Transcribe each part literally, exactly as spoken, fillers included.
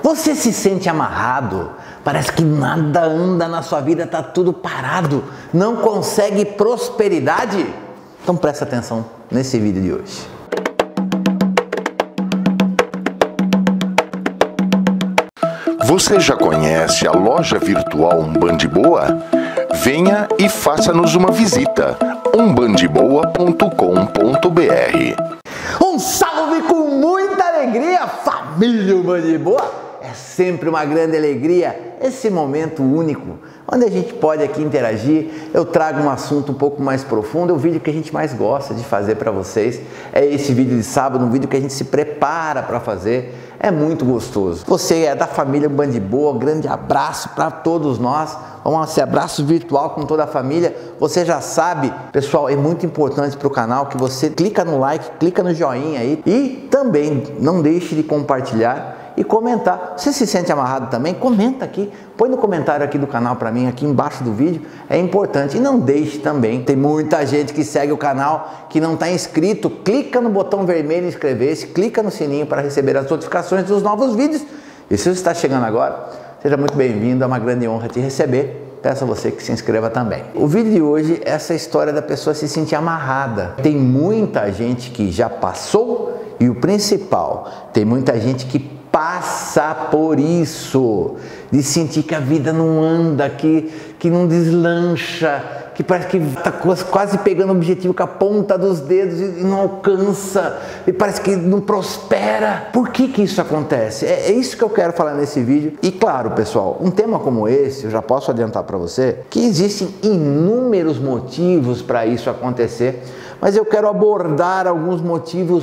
Você se sente amarrado? Parece que nada anda na sua vida, está tudo parado. Não consegue prosperidade? Então presta atenção nesse vídeo de hoje. Você já conhece a loja virtual Umbande Boa? Venha e faça-nos uma visita. umbande boa ponto com ponto br. Um salve com muita alegria, família Umbande Boa! É sempre uma grande alegria esse momento único, onde a gente pode aqui interagir. Eu trago um assunto um pouco mais profundo, é o vídeo que a gente mais gosta de fazer para vocês. É esse vídeo de sábado, um vídeo que a gente se prepara para fazer. É muito gostoso. Você é da família Umbande Boa, grande abraço para todos nós. Vamos esse abraço virtual com toda a família. Você já sabe, pessoal, é muito importante para o canal que você clica no like, clica no joinha aí e também não deixe de compartilhar e comentar. Você se sente amarrado também? Comenta aqui, põe no comentário aqui do canal para mim, aqui embaixo do vídeo, é importante. E não deixe também, tem muita gente que segue o canal, que não está inscrito, clica no botão vermelho inscrever-se, clica no sininho para receber as notificações dos novos vídeos. E se você está chegando agora, seja muito bem-vindo, é uma grande honra te receber. Peço a você que se inscreva também. O vídeo de hoje é essa história da pessoa se sentir amarrada. Tem muita gente que já passou e o principal, tem muita gente que passa por isso, de sentir que a vida não anda, que, que não deslancha, que parece que está quase pegando o objetivo com a ponta dos dedos e não alcança, e parece que não prospera. Por que que isso acontece? É, é isso que eu quero falar nesse vídeo. E claro, pessoal, um tema como esse, eu já posso adiantar para você, que existem inúmeros motivos para isso acontecer, mas eu quero abordar alguns motivos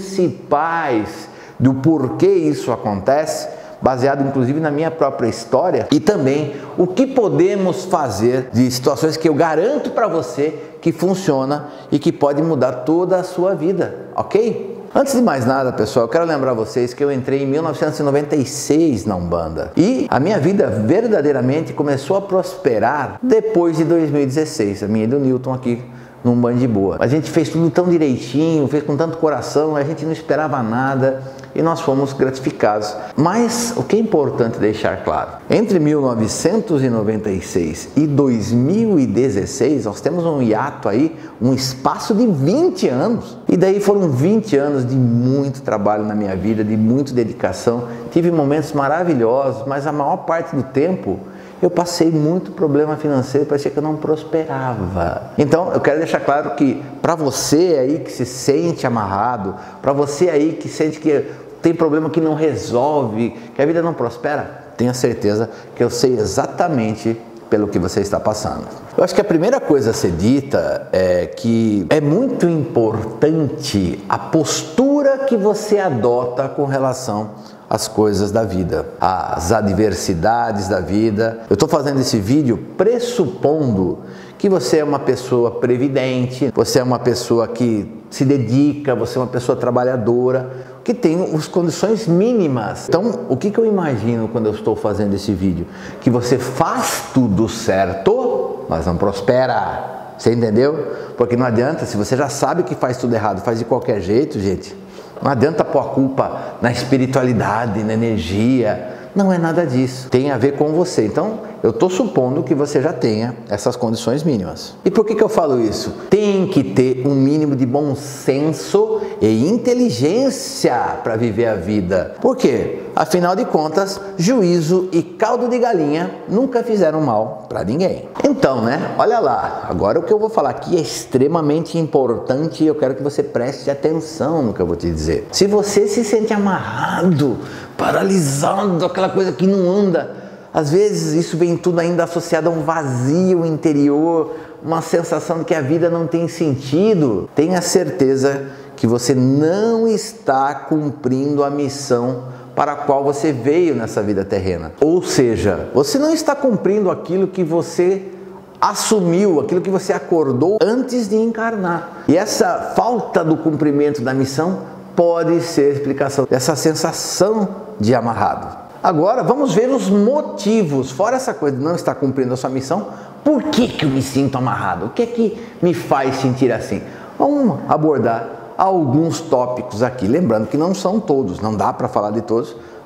principais do porquê isso acontece, baseado inclusive na minha própria história, e também o que podemos fazer de situações que eu garanto para você que funciona e que pode mudar toda a sua vida, ok? Antes de mais nada, pessoal, eu quero lembrar vocês que eu entrei em mil novecentos e noventa e seis na Umbanda e a minha vida verdadeiramente começou a prosperar depois de dois mil e dezesseis, a minha e do Newton aqui no Umbande Boa. A gente fez tudo tão direitinho, fez com tanto coração, a gente não esperava nada e nós fomos gratificados. Mas o que é importante deixar claro, entre mil novecentos e noventa e seis e dois mil e dezesseis, nós temos um hiato aí, um espaço de vinte anos. E daí foram vinte anos de muito trabalho na minha vida, de muita dedicação. Tive momentos maravilhosos, mas a maior parte do tempo eu passei muito problema financeiro, parecia que eu não prosperava. Então, eu quero deixar claro que para você aí que se sente amarrado, para você aí que sente que tem problema que não resolve, que a vida não prospera, tenha certeza que eu sei exatamente pelo que você está passando. Eu acho que a primeira coisa a ser dita é que é muito importante a postura que você adota com relação às coisas da vida, às adversidades da vida. Eu estou fazendo esse vídeo pressupondo que você é uma pessoa previdente, você é uma pessoa que se dedica, você é uma pessoa trabalhadora, que tem as condições mínimas. Então, o que que eu imagino quando eu estou fazendo esse vídeo? Que você faz tudo certo, mas não prospera. Você entendeu? Porque não adianta, se você já sabe que faz tudo errado, faz de qualquer jeito, gente, não adianta pôr a culpa na espiritualidade, na energia. Não é nada disso. Tem a ver com você. Então, eu estou supondo que você já tenha essas condições mínimas. E por que que eu falo isso? Tem que ter um mínimo de bom senso e inteligência para viver a vida. Por quê? Afinal de contas, juízo e caldo de galinha nunca fizeram mal para ninguém. Então, né? Olha lá. Agora o que eu vou falar aqui é extremamente importante e eu quero que você preste atenção no que eu vou te dizer. Se você se sente amarrado, paralisado, aquela coisa que não anda, às vezes isso vem tudo ainda associado a um vazio interior, uma sensação de que a vida não tem sentido. Tenha certeza que você não está cumprindo a missão para a qual você veio nessa vida terrena. Ou seja, você não está cumprindo aquilo que você assumiu, aquilo que você acordou antes de encarnar. E essa falta do cumprimento da missão pode ser a explicação dessa sensação de amarrado. Agora vamos ver os motivos, fora essa coisa de não estar cumprindo a sua missão, por que que eu me sinto amarrado? O que é que me faz sentir assim? Vamos abordar alguns tópicos aqui, lembrando que não são todos, não dá para falar de todos,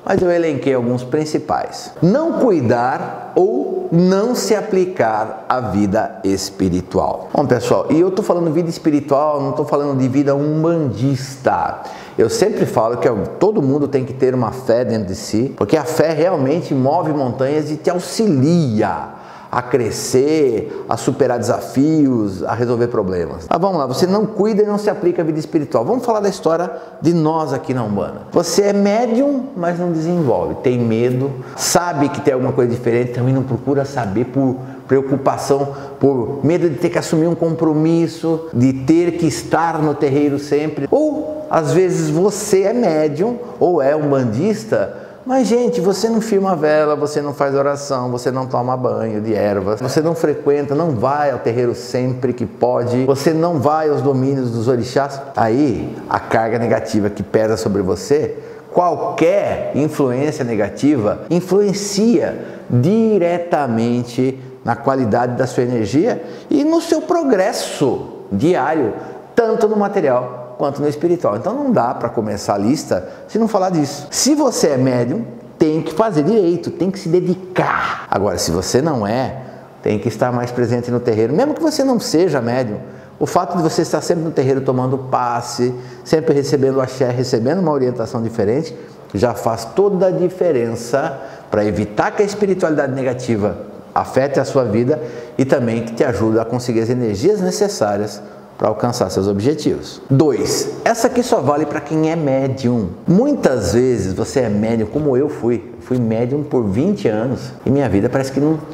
mas eu elenquei alguns principais. Não cuidar ou não se aplicar à vida espiritual. Bom, pessoal, e eu tô falando vida espiritual, não tô falando de vida umbandista. Eu sempre falo que todo mundo tem que ter uma fé dentro de si, porque a fé realmente move montanhas e te auxilia a crescer, a superar desafios, a resolver problemas. Mas vamos lá, você não cuida e não se aplica à vida espiritual. Vamos falar da história de nós aqui na Umbanda. Você é médium, mas não desenvolve, tem medo, sabe que tem alguma coisa diferente, também não procura saber por preocupação, por medo de ter que assumir um compromisso, de ter que estar no terreiro sempre. Ou, às vezes, você é médium ou é umbandista, mas, gente, você não firma vela, você não faz oração, você não toma banho de ervas, você não frequenta, não vai ao terreiro sempre que pode, você não vai aos domínios dos orixás. Aí, a carga negativa que pesa sobre você, qualquer influência negativa, influencia diretamente na qualidade da sua energia e no seu progresso diário, tanto no material quanto no espiritual. Então não dá para começar a lista se não falar disso. Se você é médium, tem que fazer direito, tem que se dedicar. Agora, se você não é, tem que estar mais presente no terreiro, mesmo que você não seja médium. O fato de você estar sempre no terreiro tomando passe, sempre recebendo axé, recebendo uma orientação diferente, já faz toda a diferença para evitar que a espiritualidade negativa afete a sua vida e também que te ajuda a conseguir as energias necessárias para alcançar seus objetivos. dois. Essa aqui só vale para quem é médium. Muitas vezes você é médium, como eu fui. Fui médium por vinte anos e minha vida parece que não,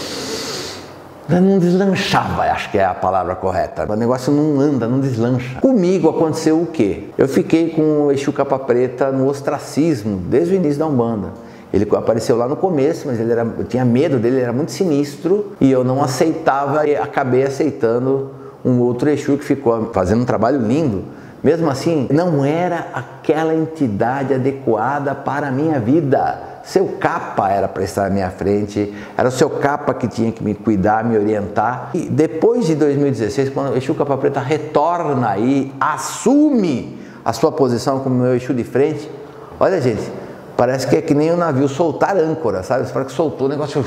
não deslanchava, acho que é a palavra correta. O negócio não anda, não deslancha. Comigo aconteceu o quê? Eu fiquei com o Exu Capa Preta no ostracismo desde o início da Umbanda. Ele apareceu lá no começo, mas ele era, eu tinha medo dele, ele era muito sinistro e eu não aceitava e acabei aceitando um outro Exu que ficou fazendo um trabalho lindo. Mesmo assim, não era aquela entidade adequada para a minha vida. Seu capa era para estar à minha frente, era o seu capa que tinha que me cuidar, me orientar. E depois de dois mil e dezesseis, quando o Exu Capa Preta retorna e assume a sua posição como meu Exu de frente, olha, gente, parece que é que nem o um navio soltar âncora, sabe? Parece que soltou o negócio.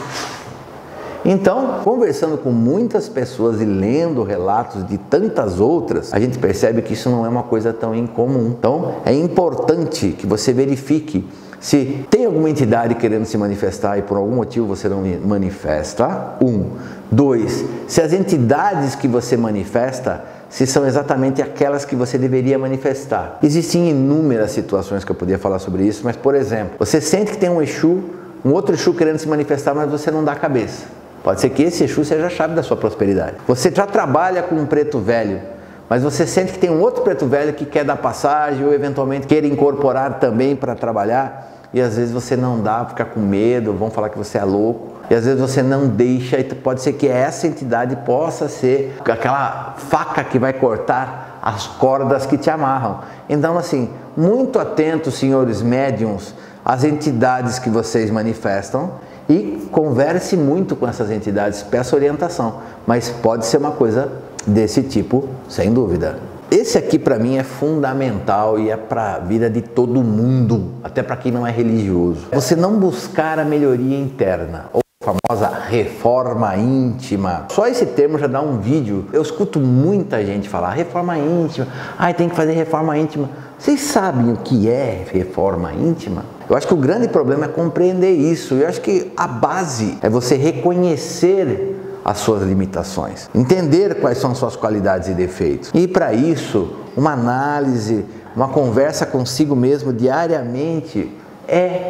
Então, conversando com muitas pessoas e lendo relatos de tantas outras, a gente percebe que isso não é uma coisa tão incomum. Então, é importante que você verifique se tem alguma entidade querendo se manifestar e por algum motivo você não manifesta. Um. Dois. Se as entidades que você manifesta, se são exatamente aquelas que você deveria manifestar. Existem inúmeras situações que eu poderia falar sobre isso, mas, por exemplo, você sente que tem um Exu, um outro Exu querendo se manifestar, mas você não dá a cabeça. Pode ser que esse Exu seja a chave da sua prosperidade. Você já trabalha com um preto velho, mas você sente que tem um outro preto velho que quer dar passagem ou eventualmente queira incorporar também para trabalhar e às vezes você não dá, fica com medo, vão falar que você é louco e às vezes você não deixa e pode ser que essa entidade possa ser aquela faca que vai cortar as cordas que te amarram. Então, assim, muito atentos, senhores médiums, às entidades que vocês manifestam e converse muito com essas entidades, peça orientação, mas pode ser uma coisa desse tipo, sem dúvida. Esse aqui para mim é fundamental e é para a vida de todo mundo, até para quem não é religioso. Você não buscar a melhoria interna, ou a famosa reforma íntima. Só esse termo já dá um vídeo. Eu escuto muita gente falar reforma íntima, ai, tem que fazer reforma íntima. Vocês sabem o que é reforma íntima? Eu acho que o grande problema é compreender isso. Eu acho que a base é você reconhecer as suas limitações, entender quais são suas qualidades e defeitos. E para isso, uma análise, uma conversa consigo mesmo diariamente é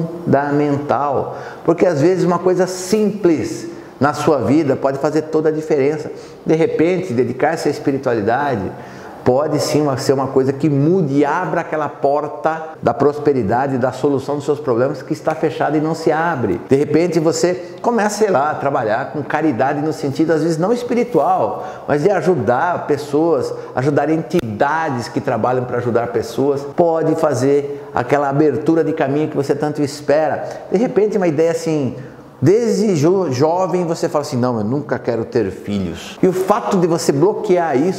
fundamental. Porque às vezes uma coisa simples na sua vida pode fazer toda a diferença. De repente, dedicar-se à espiritualidade pode sim ser uma coisa que mude e abra aquela porta da prosperidade, da solução dos seus problemas que está fechada e não se abre. De repente você começa, sei lá, a trabalhar com caridade no sentido, às vezes, não espiritual, mas de ajudar pessoas, ajudar entidades que trabalham para ajudar pessoas. Pode fazer aquela abertura de caminho que você tanto espera. De repente uma ideia assim, desde jo jovem você fala assim, não, eu nunca quero ter filhos. E o fato de você bloquear isso,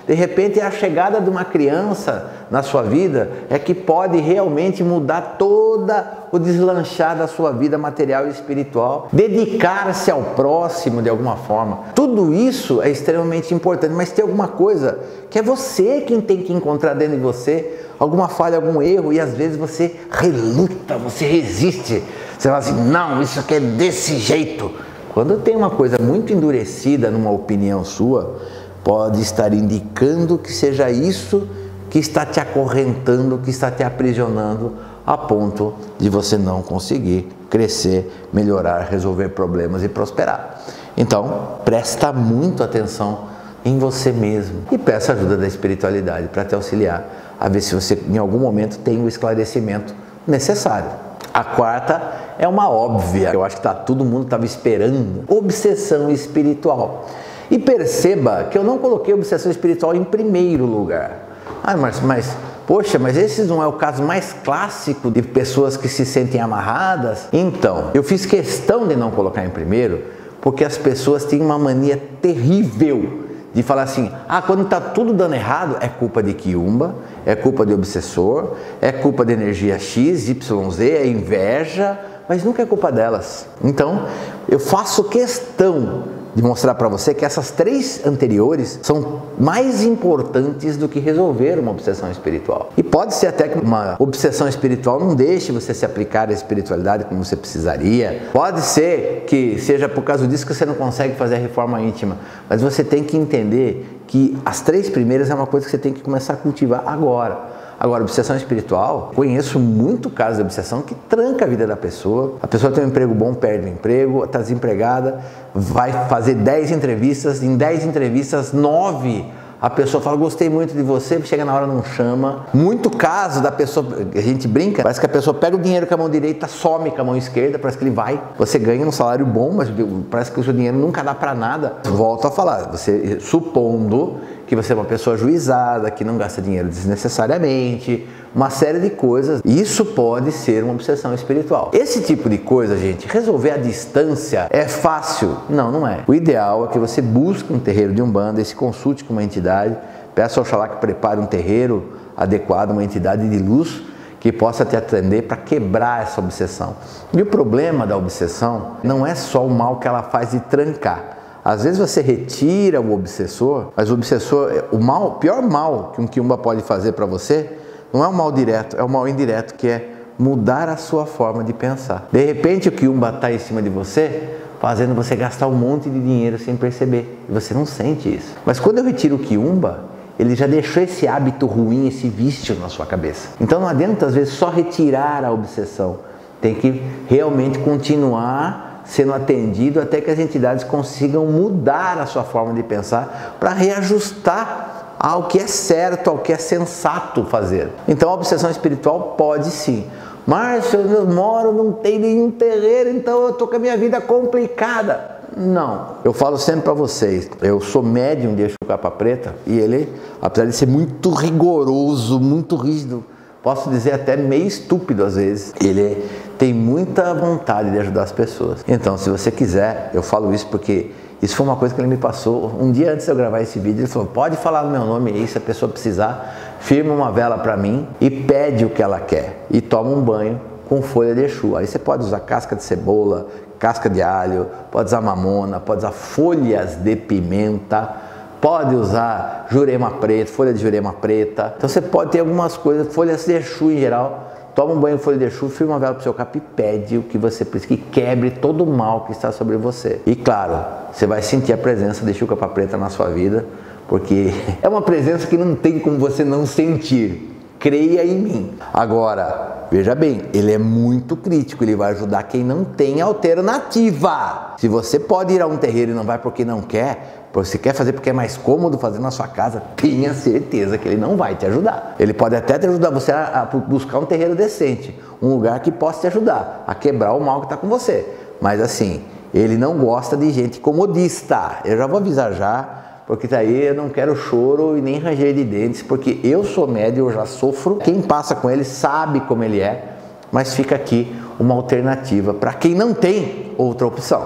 De repente, a chegada de uma criança na sua vida é que pode realmente mudar toda o deslanchar da sua vida material e espiritual. Dedicar-se ao próximo de alguma forma. Tudo isso é extremamente importante, mas tem alguma coisa que é você quem tem que encontrar dentro de você, alguma falha, algum erro, e às vezes você reluta, você resiste. Você fala assim, não, isso aqui é desse jeito. Quando tem uma coisa muito endurecida numa opinião sua, pode estar indicando que seja isso que está te acorrentando, que está te aprisionando, a ponto de você não conseguir crescer, melhorar, resolver problemas e prosperar. Então, presta muito atenção em você mesmo e peça ajuda da espiritualidade para te auxiliar a ver se você em algum momento tem o esclarecimento necessário. A quarta é uma óbvia, eu acho que tá, todo mundo estava esperando, obsessão espiritual. E perceba que eu não coloquei obsessão espiritual em primeiro lugar. Ah, mas, mas, poxa, mas esse não é o caso mais clássico de pessoas que se sentem amarradas? Então, eu fiz questão de não colocar em primeiro, porque as pessoas têm uma mania terrível de falar assim, ah, quando está tudo dando errado, é culpa de quiumba, é culpa de obsessor, é culpa de energia X, Y, Z, é inveja, mas nunca é culpa delas. Então, eu faço questão de mostrar para você que essas três anteriores são mais importantes do que resolver uma obsessão espiritual. E pode ser até que uma obsessão espiritual não deixe você se aplicar à espiritualidade como você precisaria. Pode ser que seja por causa disso que você não consegue fazer a reforma íntima. Mas você tem que entender que as três primeiras é uma coisa que você tem que começar a cultivar agora. Agora, obsessão espiritual, conheço muito casos de obsessão que tranca a vida da pessoa. A pessoa tem um emprego bom, perde o emprego, está desempregada, vai fazer dez entrevistas, em dez entrevistas, nove a pessoa fala, gostei muito de você, chega na hora não chama. Muito caso da pessoa, a gente brinca, parece que a pessoa pega o dinheiro com a mão direita, some com a mão esquerda, parece que ele vai. Você ganha um salário bom, mas parece que o seu dinheiro nunca dá para nada. Volto a falar, você supondo que você é uma pessoa ajuizada, que não gasta dinheiro desnecessariamente, uma série de coisas. Isso pode ser uma obsessão espiritual. Esse tipo de coisa, gente, resolver à distância é fácil? Não, não é. O ideal é que você busque um terreiro de Umbanda e se consulte com uma entidade, peça ao Oxalá que prepare um terreiro adequado, uma entidade de luz que possa te atender para quebrar essa obsessão. E o problema da obsessão não é só o mal que ela faz de trancar. Às vezes você retira o obsessor, mas o obsessor, o mal, o pior mal que um quiumba pode fazer para você, não é um mal direto, é um mal indireto, que é mudar a sua forma de pensar. De repente o quiumba está em cima de você, fazendo você gastar um monte de dinheiro sem perceber, e você não sente isso. Mas quando eu retiro o quiumba, ele já deixou esse hábito ruim, esse vício na sua cabeça. Então não adianta às vezes só retirar a obsessão, tem que realmente continuar sendo atendido até que as entidades consigam mudar a sua forma de pensar para reajustar ao que é certo, ao que é sensato fazer. Então a obsessão espiritual pode sim. Márcio, eu moro, não tem nenhum terreiro, então eu estou com a minha vida complicada. Não, eu falo sempre para vocês, eu sou médium de Exu Capa Preta e ele, apesar de ser muito rigoroso, muito rígido, posso dizer até meio estúpido às vezes, ele tem muita vontade de ajudar as pessoas. Então, se você quiser, eu falo isso porque isso foi uma coisa que ele me passou um dia antes de eu gravar esse vídeo. Ele falou, pode falar o meu nome aí, se a pessoa precisar, firma uma vela para mim e pede o que ela quer e toma um banho com folha de Exu. Aí você pode usar casca de cebola, casca de alho, pode usar mamona, pode usar folhas de pimenta, pode usar jurema preta, folha de jurema preta. Então você pode ter algumas coisas, folhas de Exu em geral. Toma um banho de folha de Exu, firma uma vela para o seu capa e pede o que você precisa, que quebre todo o mal que está sobre você. E claro, você vai sentir a presença de Exu Capa Preta na sua vida, porque é uma presença que não tem como você não sentir. Creia em mim. Agora, veja bem, ele é muito crítico, ele vai ajudar quem não tem alternativa. Se você pode ir a um terreiro e não vai porque não quer, você quer fazer porque é mais cômodo fazer na sua casa, tenha certeza que ele não vai te ajudar. Ele pode até te ajudar você a buscar um terreiro decente, um lugar que possa te ajudar a quebrar o mal que está com você. Mas assim, ele não gosta de gente comodista. Eu já vou avisar já, porque daí eu não quero choro e nem ranger de dentes, porque eu sou médium, eu já sofro. Quem passa com ele sabe como ele é, mas fica aqui uma alternativa para quem não tem outra opção.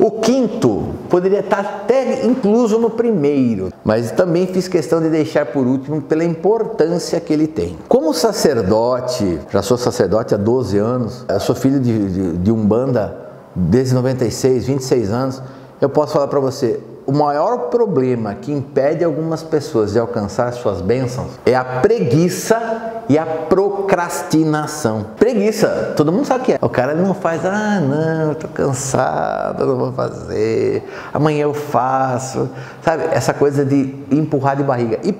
O quinto poderia estar até incluso no primeiro, mas também fiz questão de deixar por último pela importância que ele tem. Como sacerdote, já sou sacerdote há doze anos, eu sou filho de, de, de Umbanda desde noventa e seis, vinte e seis anos, eu posso falar para você, o maior problema que impede algumas pessoas de alcançar suas bênçãos é a preguiça e a procrastinação. Preguiça, todo mundo sabe o que é. O cara não faz, ah não, eu tô cansado, eu não vou fazer, amanhã eu faço, sabe? Essa coisa de empurrar de barriga. E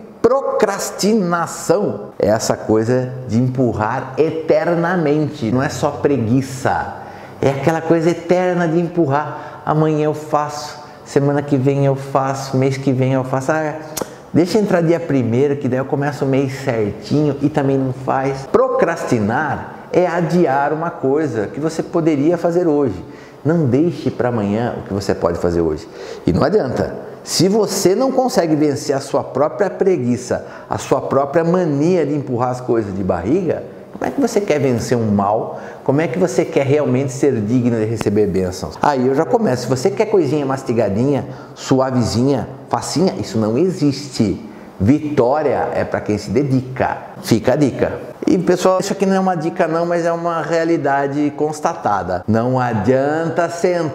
procrastinação é essa coisa de empurrar eternamente, não é só preguiça, é aquela coisa eterna de empurrar, amanhã eu faço, semana que vem eu faço, mês que vem eu faço, ah, deixa entrar dia primeiro que daí eu começo o mês certinho e também não faz. Procrastinar é adiar uma coisa que você poderia fazer hoje. Não deixe para amanhã o que você pode fazer hoje. E não adianta, se você não consegue vencer a sua própria preguiça, a sua própria mania de empurrar as coisas de barriga, como é que você quer vencer um mal? Como é que você quer realmente ser digno de receber bênçãos? Aí eu já começo. Se você quer coisinha mastigadinha, suavezinha, facinha, isso não existe. Vitória é para quem se dedica. Fica a dica. E pessoal, isso aqui não é uma dica não, mas é uma realidade constatada. Não adianta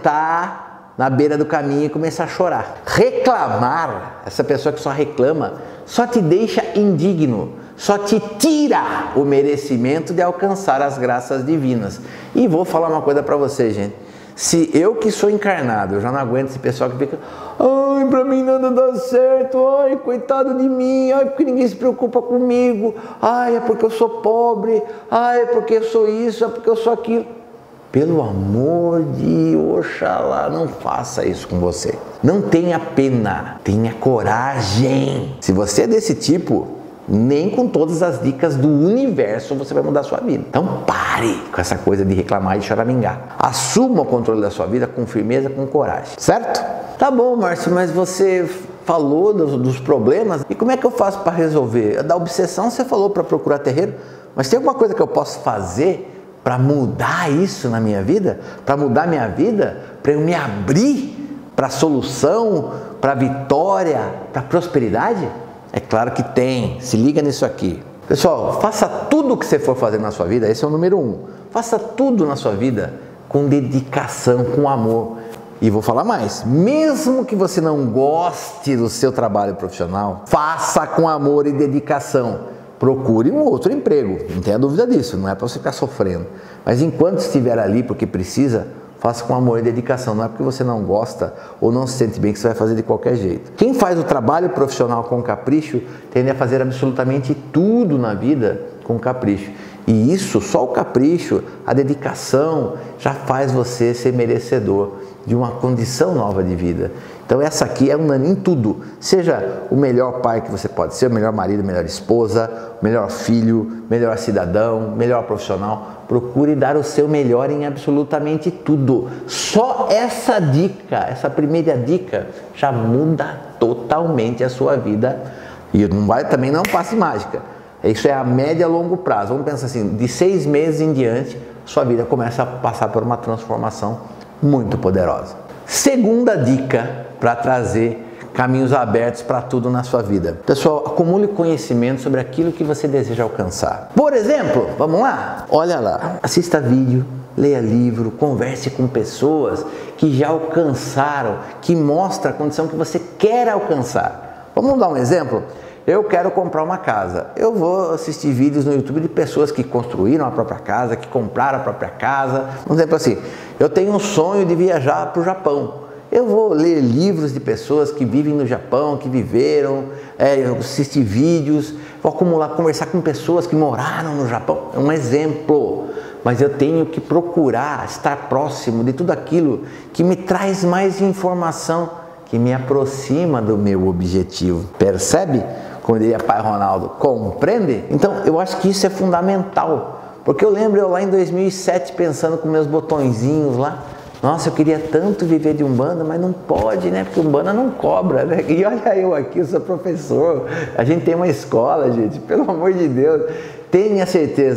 sentar na beira do caminho e começar a chorar. Reclamar, essa pessoa que só reclama, só te deixa indigno. Só te tira o merecimento de alcançar as graças divinas. E vou falar uma coisa para vocês, gente. Se eu que sou encarnado, eu já não aguento esse pessoal que fica, ai, pra mim nada dá certo, ai, coitado de mim, ai, porque ninguém se preocupa comigo, ai, é porque eu sou pobre, ai, é porque eu sou isso, é porque eu sou aquilo. Pelo amor de Oxalá, não faça isso com você. Não tenha pena, tenha coragem. Se você é desse tipo, nem com todas as dicas do universo você vai mudar a sua vida. Então pare com essa coisa de reclamar e choramingar. Assuma o controle da sua vida com firmeza, com coragem, certo? Tá bom, Márcio, mas você falou dos, dos problemas, e como é que eu faço para resolver? Da obsessão você falou para procurar terreiro, mas tem alguma coisa que eu posso fazer para mudar isso na minha vida? Para mudar minha vida? Para eu me abrir para a solução, para a vitória, para a prosperidade? É claro que tem, se liga nisso aqui. Pessoal, faça tudo o que você for fazer na sua vida, esse é o número um. Faça tudo na sua vida com dedicação, com amor. E vou falar mais, mesmo que você não goste do seu trabalho profissional, faça com amor e dedicação. Procure um outro emprego, não tenha dúvida disso, não é para você ficar sofrendo. Mas enquanto estiver ali porque precisa, faça com amor e dedicação, não é porque você não gosta ou não se sente bem que você vai fazer de qualquer jeito. Quem faz o trabalho profissional com capricho tende a fazer absolutamente tudo na vida com capricho. E isso, só o capricho, a dedicação, já faz você ser merecedor de uma condição nova de vida. Então essa aqui é unânime em tudo. Seja o melhor pai que você pode ser, o melhor marido, melhor esposa, o melhor filho, melhor cidadão, melhor profissional. Procure dar o seu melhor em absolutamente tudo. Só essa dica, essa primeira dica, já muda totalmente a sua vida. E não vai, também não passe mágica. Isso é a média a longo prazo. Vamos pensar assim, de seis meses em diante, sua vida começa a passar por uma transformação muito poderosa. Segunda dica para trazer caminhos abertos para tudo na sua vida. Pessoal, acumule conhecimento sobre aquilo que você deseja alcançar. Por exemplo, vamos lá? Olha lá, assista vídeo, leia livro, converse com pessoas que já alcançaram, que mostram a condição que você quer alcançar. Vamos dar um exemplo? Eu quero comprar uma casa. Eu vou assistir vídeos no YouTube de pessoas que construíram a própria casa, que compraram a própria casa. Um exemplo assim, eu tenho um sonho de viajar para o Japão. Eu vou ler livros de pessoas que vivem no Japão, que viveram, é, eu assistir vídeos, vou acumular, conversar com pessoas que moraram no Japão. É um exemplo. Mas eu tenho que procurar estar próximo de tudo aquilo que me traz mais informação, que me aproxima do meu objetivo. Percebe? Como diria pai Ronaldo, compreende? Então eu acho que isso é fundamental, porque eu lembro eu lá em dois mil e sete pensando com meus botõezinhos lá, nossa, eu queria tanto viver de Umbanda, mas não pode, né? Porque Umbanda não cobra, né? E olha eu aqui, eu sou professor, a gente tem uma escola, gente, pelo amor de Deus, tenha certeza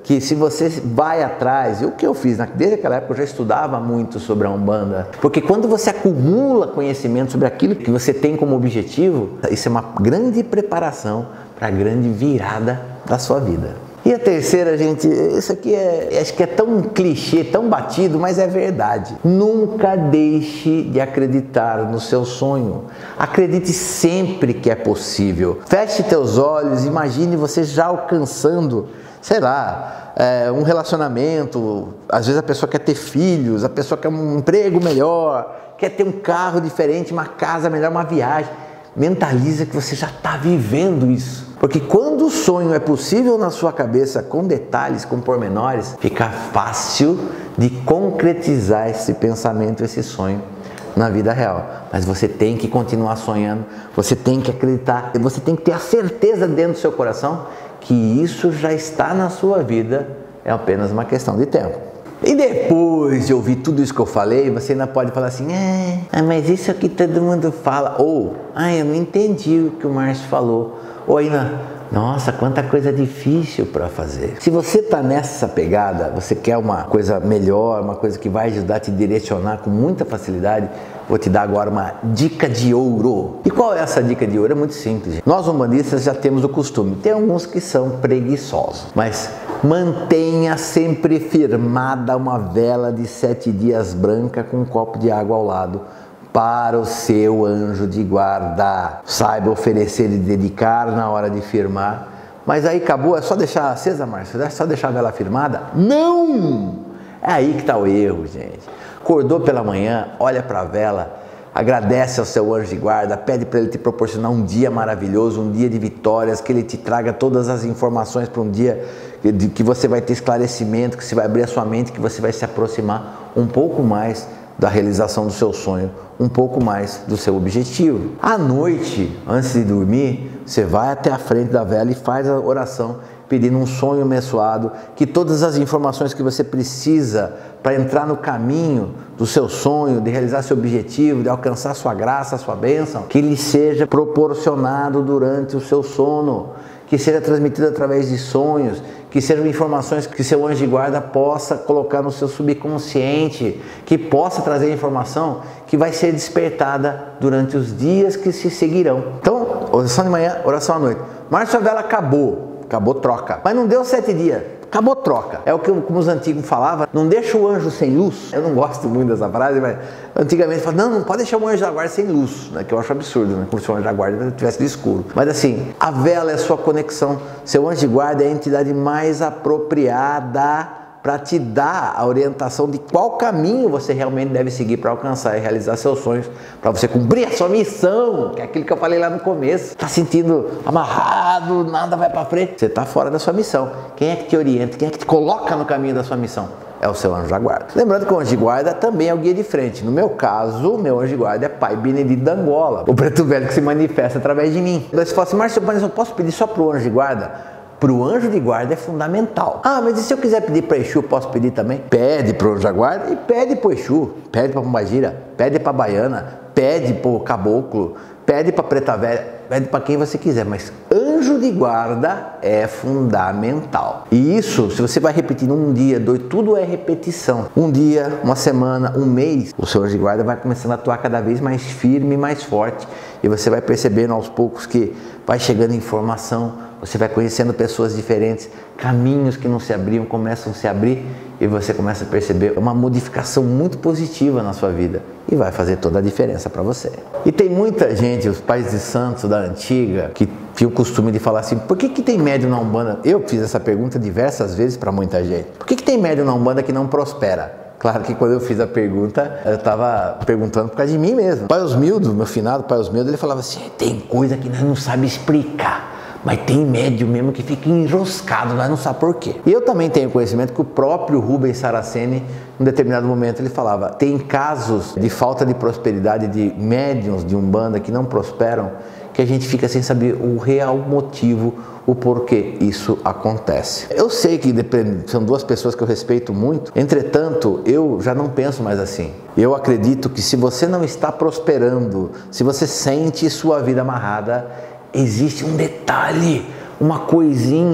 que se você vai atrás, e o que eu fiz, desde aquela época eu já estudava muito sobre a Umbanda, porque quando você acumula conhecimento sobre aquilo que você tem como objetivo, isso é uma grande preparação para a grande virada da sua vida. E a terceira, gente, isso aqui é, acho que é tão clichê, tão batido, mas é verdade. Nunca deixe de acreditar no seu sonho. Acredite sempre que é possível. Feche teus olhos, imagine você já alcançando, sei lá, é, um relacionamento. Às vezes a pessoa quer ter filhos, a pessoa quer um emprego melhor, quer ter um carro diferente, uma casa melhor, uma viagem. Mentaliza que você já está vivendo isso. Porque quando o sonho é possível na sua cabeça, com detalhes, com pormenores, fica fácil de concretizar esse pensamento, esse sonho na vida real. Mas você tem que continuar sonhando, você tem que acreditar, você tem que ter a certeza dentro do seu coração que isso já está na sua vida, é apenas uma questão de tempo. E depois de ouvir tudo isso que eu falei, você ainda pode falar assim, ah, mas isso aqui todo mundo fala, ou, ah, eu não entendi o que o Márcio falou, ou ainda, nossa, quanta coisa difícil para fazer. Se você está nessa pegada, você quer uma coisa melhor, uma coisa que vai ajudar a te direcionar com muita facilidade, vou te dar agora uma dica de ouro. E qual é essa dica de ouro? É muito simples, gente. Nós umbandistas já temos o costume, tem alguns que são preguiçosos, mas mantenha sempre firmada uma vela de sete dias branca com um copo de água ao lado para o seu anjo de guarda. Saiba oferecer e dedicar na hora de firmar. Mas aí acabou, é só deixar acesa, Márcio? É só deixar a vela firmada? Não! É aí que está o erro, gente. Acordou pela manhã, olha para a vela, agradece ao seu anjo de guarda, pede para ele te proporcionar um dia maravilhoso, um dia de vitórias, que ele te traga todas as informações para um dia de que você vai ter esclarecimento, que você vai abrir a sua mente, que você vai se aproximar um pouco mais da realização do seu sonho, um pouco mais do seu objetivo. À noite, antes de dormir, você vai até a frente da vela e faz a oração, pedindo um sonho abençoado, que todas as informações que você precisa para entrar no caminho do seu sonho, de realizar seu objetivo, de alcançar sua graça, sua bênção, que lhe seja proporcionado durante o seu sono, que seja transmitido através de sonhos, que sejam informações que seu anjo de guarda possa colocar no seu subconsciente, que possa trazer informação que vai ser despertada durante os dias que se seguirão. Então, oração de manhã, oração à noite. Márcio, a vela acabou, acabou, troca. Mas não deu sete dias, acabou, troca. É o que como os antigos falavam, não deixa o anjo sem luz. Eu não gosto muito dessa frase, mas antigamente falavam, não, não pode deixar o anjo da guarda sem luz, né? Que eu acho absurdo, né? Como se o anjo da guarda tivesse de escuro. Mas assim, a vela é a sua conexão, seu anjo de guarda é a entidade mais apropriada para te dar a orientação de qual caminho você realmente deve seguir para alcançar e realizar seus sonhos, para você cumprir a sua missão, que é aquilo que eu falei lá no começo. Está sentindo amarrado, nada vai para frente, você está fora da sua missão. Quem é que te orienta, quem é que te coloca no caminho da sua missão? É o seu anjo da guarda. Lembrando que o anjo de guarda também é o guia de frente. No meu caso, o meu anjo de guarda é Pai Benedito da Angola, o preto velho que se manifesta através de mim. Então você fala assim, Márcio, eu posso pedir só para o anjo de guarda? Para o anjo de guarda é fundamental. Ah, mas e se eu quiser pedir para Exu, posso pedir também? Pede para o anjo da guarda e pede para o Exu, pede para a Pombagira, pede para a Baiana, pede para o Caboclo, pede para a Preta Velha, pede para quem você quiser, mas anjo de guarda é fundamental. E isso, se você vai repetindo um dia, dois, tudo é repetição. Um dia, uma semana, um mês, o seu anjo de guarda vai começando a atuar cada vez mais firme, mais forte. E você vai percebendo aos poucos que vai chegando informação, você vai conhecendo pessoas diferentes, caminhos que não se abriam começam a se abrir e você começa a perceber uma modificação muito positiva na sua vida e vai fazer toda a diferença para você. E tem muita gente, os pais de santos da antiga, que tinham o costume de falar assim, por que que tem médium na Umbanda? Eu fiz essa pergunta diversas vezes para muita gente. Por que que tem médium na Umbanda que não prospera? Claro que quando eu fiz a pergunta, eu estava perguntando por causa de mim mesmo. Pai Osmildo, meu finado Pai Osmildo, ele falava assim, tem coisa que nós não sabemos explicar. Mas tem médium mesmo que fica enroscado, nós não sabemos por quê. E eu também tenho conhecimento que o próprio Rubens Saraceni, em um determinado momento, ele falava, tem casos de falta de prosperidade de médiuns de Umbanda que não prosperam, que a gente fica sem saber o real motivo, o porquê isso acontece. Eu sei que depende, são duas pessoas que eu respeito muito, entretanto, eu já não penso mais assim. Eu acredito que se você não está prosperando, se você sente sua vida amarrada, existe um detalhe, uma coisinha,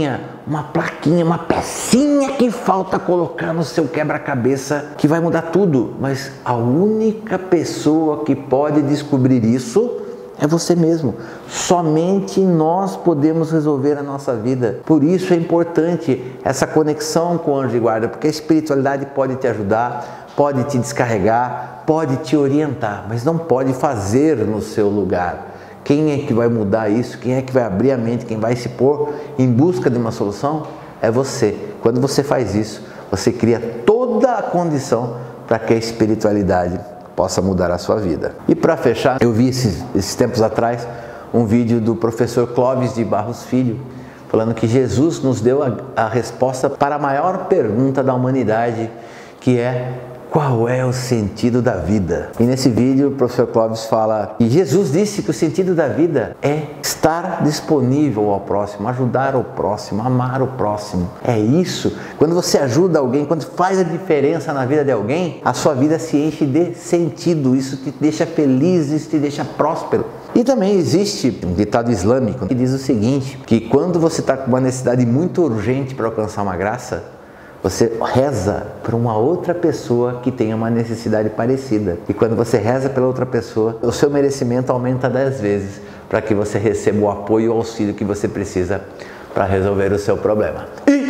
uma plaquinha, uma pecinha que falta colocar no seu quebra-cabeça que vai mudar tudo. Mas a única pessoa que pode descobrir isso é você mesmo. Somente nós podemos resolver a nossa vida. Por isso é importante essa conexão com o anjo de guarda, porque a espiritualidade pode te ajudar, pode te descarregar, pode te orientar, mas não pode fazer no seu lugar. Quem é que vai mudar isso? Quem é que vai abrir a mente? Quem vai se pôr em busca de uma solução? É você. Quando você faz isso, você cria toda a condição para que a espiritualidade possa mudar a sua vida. E para fechar, eu vi esses, esses tempos atrás um vídeo do professor Clóvis de Barros Filho, falando que Jesus nos deu a, a resposta para a maior pergunta da humanidade, que é: qual é o sentido da vida? E nesse vídeo o professor Clóvis fala que Jesus disse que o sentido da vida é estar disponível ao próximo, ajudar o próximo, amar o próximo. É isso. Quando você ajuda alguém, quando faz a diferença na vida de alguém, a sua vida se enche de sentido. Isso te deixa feliz, isso te deixa próspero. E também existe um ditado islâmico que diz o seguinte, que quando você está com uma necessidade muito urgente para alcançar uma graça, você reza para uma outra pessoa que tenha uma necessidade parecida. E quando você reza pela outra pessoa, o seu merecimento aumenta dez vezes para que você receba o apoio e o auxílio que você precisa para resolver o seu problema.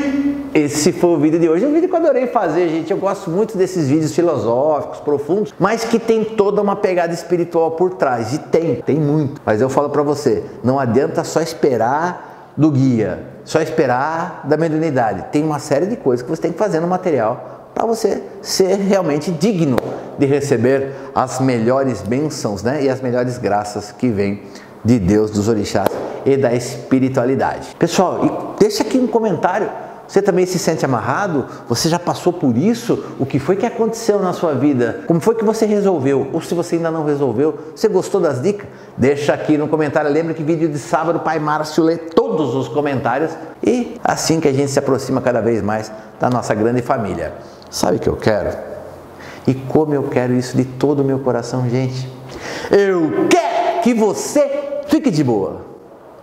E esse foi o vídeo de hoje. É um vídeo que eu adorei fazer, gente. Eu gosto muito desses vídeos filosóficos, profundos, mas que tem toda uma pegada espiritual por trás. E tem, tem muito. Mas eu falo para você, não adianta só esperar do guia, só esperar da mediunidade. Tem uma série de coisas que você tem que fazer no material para você ser realmente digno de receber as melhores bênçãos, né? E as melhores graças que vêm de Deus, dos orixás e da espiritualidade. Pessoal, e deixa aqui um comentário. Você também se sente amarrado? Você já passou por isso? O que foi que aconteceu na sua vida? Como foi que você resolveu? Ou se você ainda não resolveu, você gostou das dicas? Deixa aqui no comentário. Lembra que vídeo de sábado o Pai Márcio lê todos os comentários. E assim que a gente se aproxima cada vez mais da nossa grande família. Sabe o que eu quero? E como eu quero isso de todo o meu coração, gente? Eu quero que você fique de boa.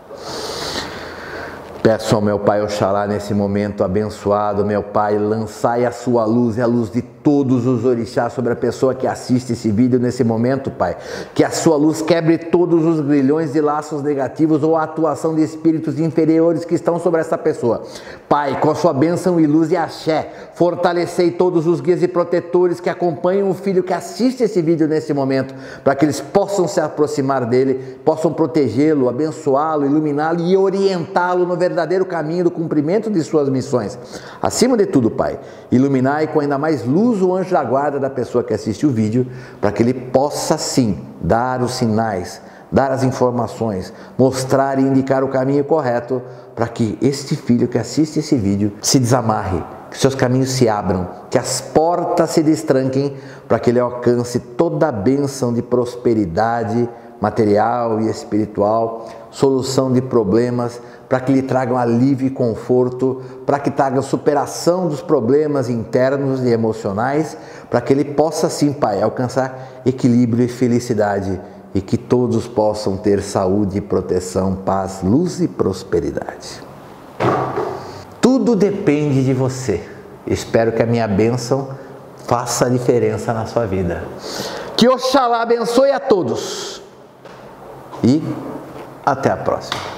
Peço ao meu Pai Oxalá nesse momento abençoado, meu Pai, lançai a sua luz e a luz de todos os orixás sobre a pessoa que assiste esse vídeo nesse momento, Pai. Que a sua luz quebre todos os grilhões e laços negativos ou a atuação de espíritos inferiores que estão sobre essa pessoa. Pai, com a sua bênção e luz e axé, fortalecei todos os guias e protetores que acompanham o filho que assiste esse vídeo nesse momento, para que eles possam se aproximar dele, possam protegê-lo, abençoá-lo, iluminá-lo e orientá-lo no verdadeiro caminho do cumprimento de suas missões. Acima de tudo, Pai, iluminai com ainda mais luz o anjo da guarda da pessoa que assiste o vídeo, para que ele possa sim dar os sinais, dar as informações, mostrar e indicar o caminho correto, para que este filho que assiste esse vídeo se desamarre, que seus caminhos se abram, que as portas se destranquem, para que ele alcance toda a bênção de prosperidade material e espiritual, solução de problemas, para que lhe tragam alívio e conforto, para que tragam superação dos problemas internos e emocionais, para que ele possa sim, Pai, alcançar equilíbrio e felicidade, e que todos possam ter saúde, proteção, paz, luz e prosperidade. Tudo depende de você. Espero que a minha bênção faça a diferença na sua vida. Que Oxalá abençoe a todos. E até a próxima.